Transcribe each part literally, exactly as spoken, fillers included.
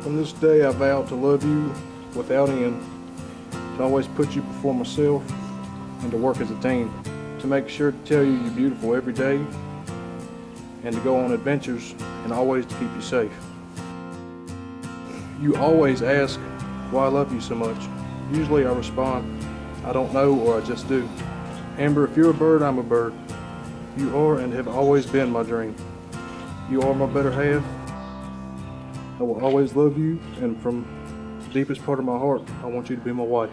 From this day I vow to love you without end, to always put you before myself, and to work as a team, to make sure to tell you you're beautiful every day, and to go on adventures, and always to keep you safe. You always ask why I love you so much. Usually I respond, I don't know, or I just do. Amber, if you're a bird, I'm a bird. You are and have always been my dream. You are my better half. I will always love you, and from the deepest part of my heart, I want you to be my wife.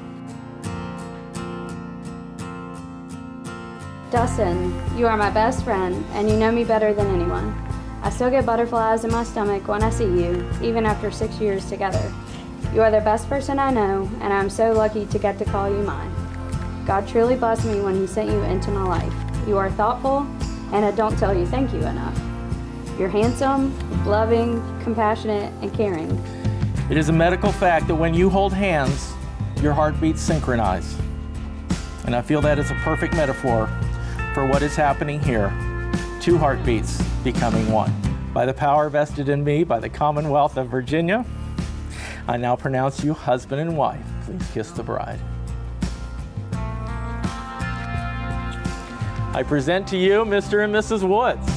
Dustin, you are my best friend, and you know me better than anyone. I still get butterflies in my stomach when I see you, even after six years together. You are the best person I know, and I'm so lucky to get to call you mine. God truly blessed me when He sent you into my life. You are thoughtful, and I don't tell you thank you enough. You're handsome, loving, compassionate, and caring. It is a medical fact that when you hold hands, your heartbeats synchronize. And I feel that is a perfect metaphor for what is happening here. Two heartbeats becoming one. By the power vested in me by the Commonwealth of Virginia, I now pronounce you husband and wife. Please kiss the bride. I present to you Mister and Missus Woods.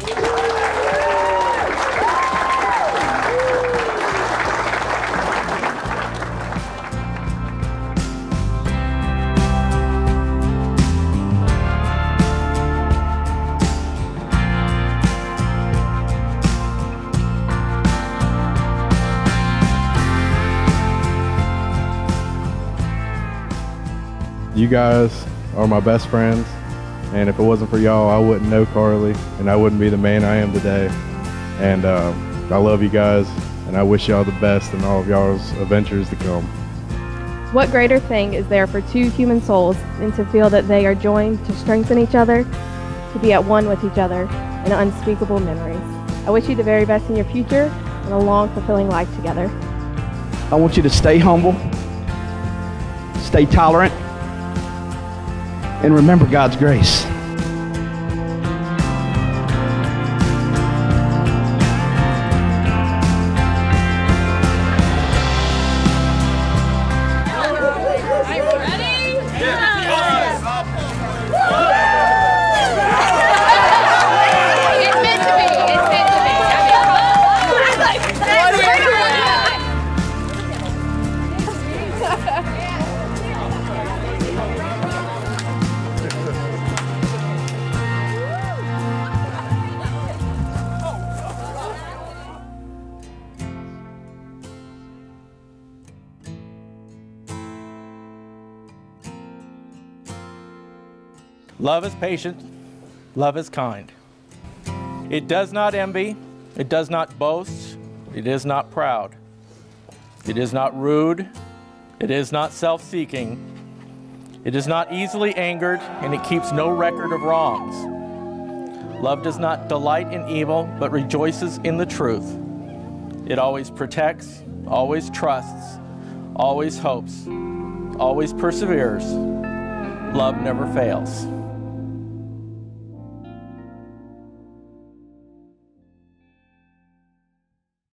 You guys are my best friends, and if it wasn't for y'all, I wouldn't know Carly, and I wouldn't be the man I am today. And um, I love you guys, and I wish y'all the best in all of y'all's adventures to come. What greater thing is there for two human souls than to feel that they are joined to strengthen each other, to be at one with each other in unspeakable memories. I wish you the very best in your future and a long, fulfilling life together. I want you to stay humble, stay tolerant, and remember God's grace. Love is patient, love is kind. It does not envy, it does not boast, it is not proud. It is not rude, it is not self-seeking. It is not easily angered, and it keeps no record of wrongs. Love does not delight in evil, but rejoices in the truth. It always protects, always trusts, always hopes, always perseveres. Love never fails.